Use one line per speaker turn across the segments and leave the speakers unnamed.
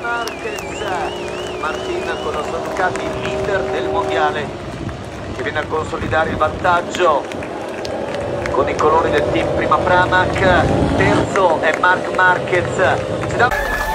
Marquez. Martin con la sua Ducati, il leader del mondiale, che viene a consolidare il vantaggio con i colori del team. Prima Pramac, terzo è Marc Marquez. Si dà...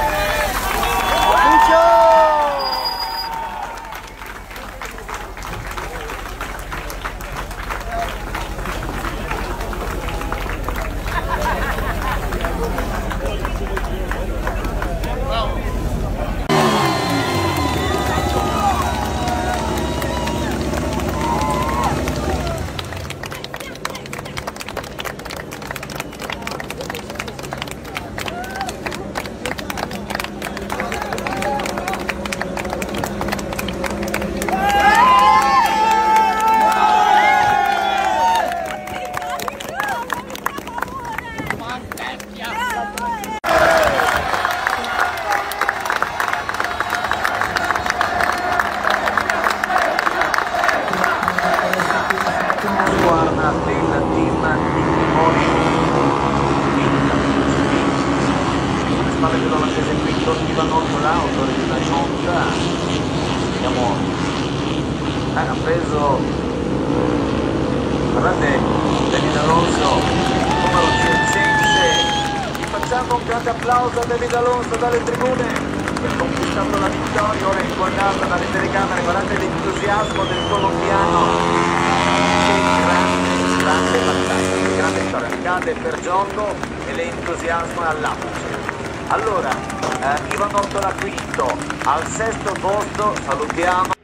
Vedono che seguito Ivanotto l'auto di Monza. Vediamo, ha preso, guardate, David Alonso numero circense. Gli facciamo un grande applauso a David Alonso dalle tribune, che ha conquistato la vittoria. Ora inquadrata dalle telecamere, guardate l'entusiasmo del colombiano. Che grande battaglia, che grande vittoria, cade per gioco e l'entusiasmo è all'apice. Allora, Ivanotto quinto, al sesto posto salutiamo